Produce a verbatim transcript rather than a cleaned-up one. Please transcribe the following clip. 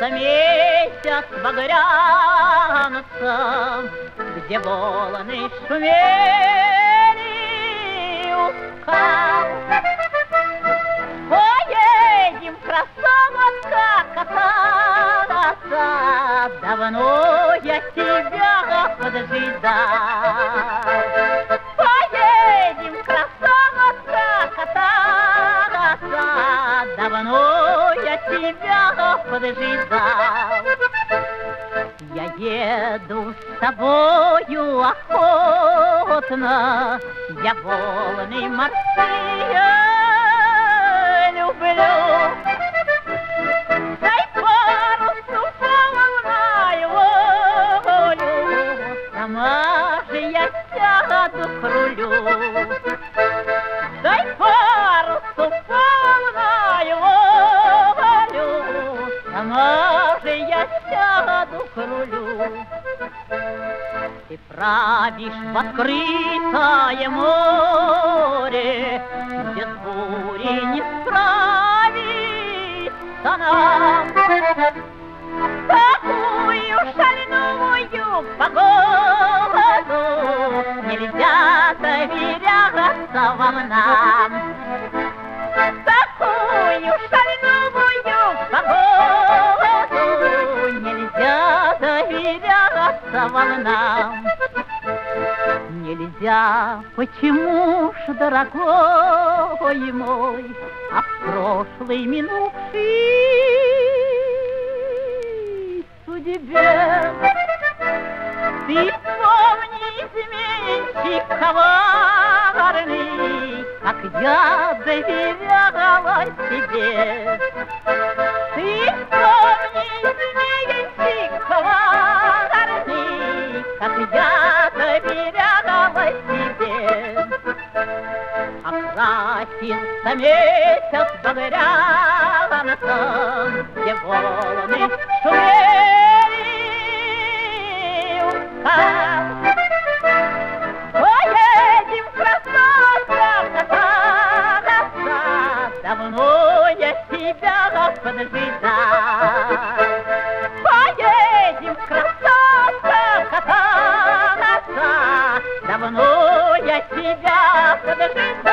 месяц багряноцем, где волны шумели у скал. Поедем, красавица, кататься, давно я тебя поджидал. Поедем, красавица, кататься, давно я тебя поджидал. Я еду с тобою охотно, я волны морские люблю. Дай парусу волною волю, сама же я сяду к рулю. Дай парусу волною волю, сама же я сяду к рулю. Ты правишь в открытое море, где с бурей не справится нам. Такую шальную погоду нельзя доверяться волнам. Такую шальную погоду нельзя доверяться волнам. Нельзя, почему ж, дорогой мой, а в прошлой минувшей судьбе ты помни, изменщик коварный, как я доверяла тебе. Ты помни, изменщик коварный, как я доверяла тебе. Окрасился месяц багряноцем, где волны шумели у скал. Поедем, красавица, кататься, давно я тебя поджидал. Поедем, красавица, кататься, давно я тебя поджидал.